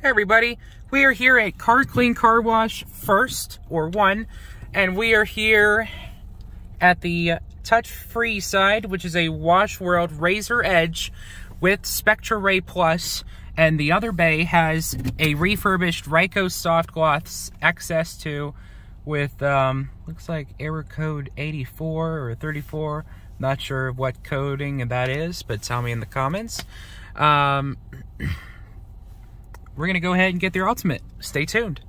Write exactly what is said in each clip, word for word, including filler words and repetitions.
Hey everybody, we are here at Car Clean Car Wash First, or One, and we are here at the touch-free side, which is a Washworld Razor Edge with Spectraray Plus, and the other bay has a refurbished Ryko Soft Gloss X S two with, um, looks like error code eighty-four or thirty-four. Not sure what coding that is, but tell me in the comments. Um... We're going to go ahead and get their ultimate. Stay tuned.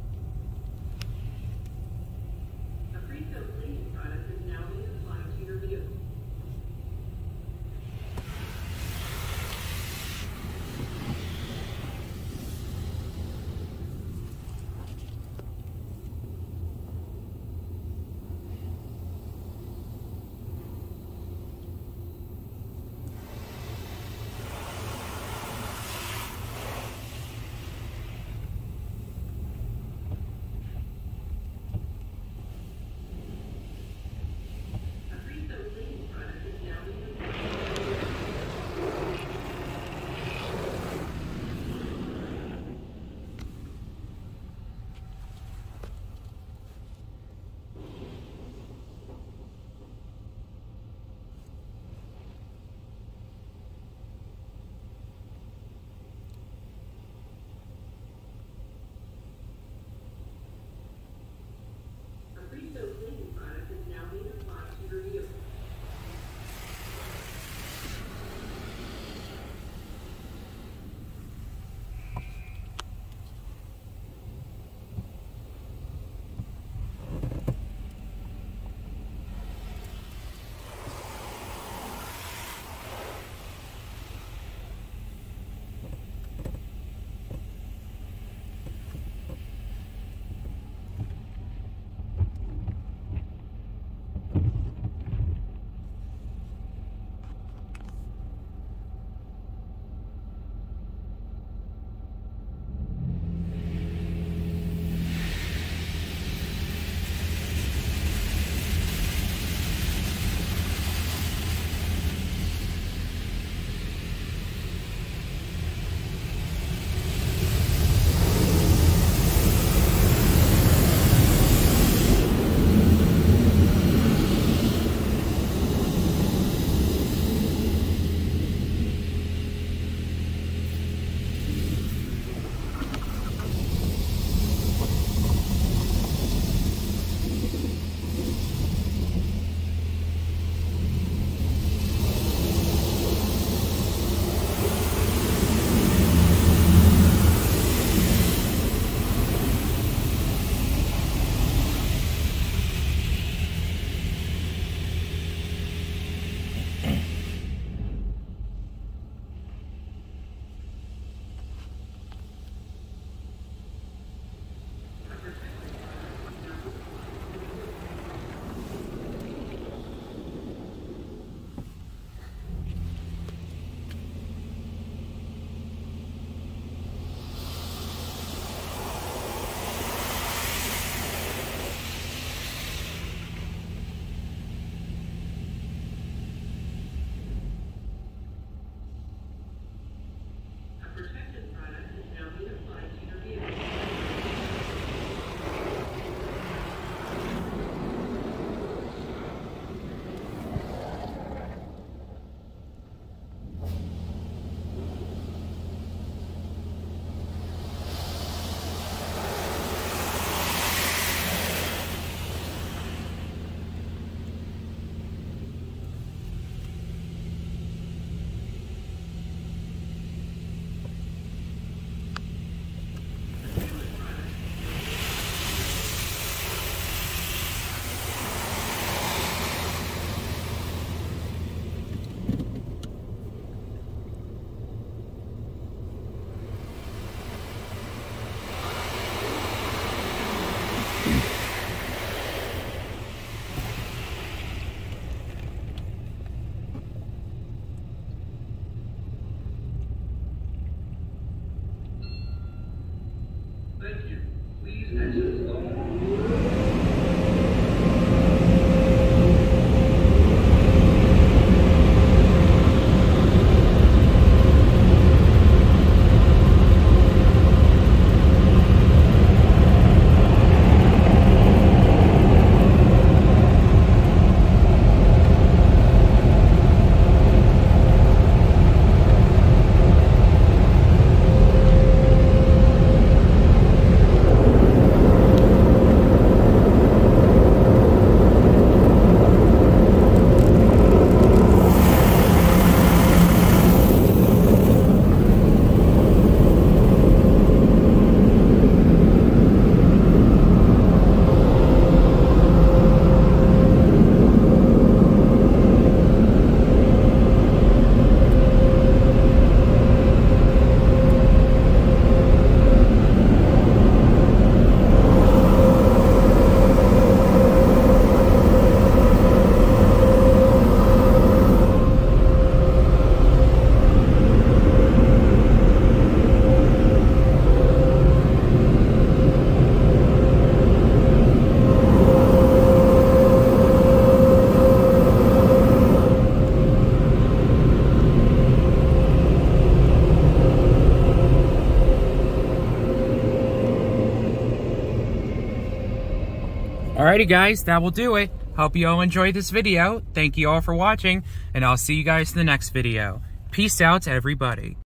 A pre-filled cleaning product is now being applied to your vehicle. Alrighty guys, that will do it. Hope you all enjoyed this video. Thank you all for watching, and I'll see you guys in the next video. Peace out, everybody.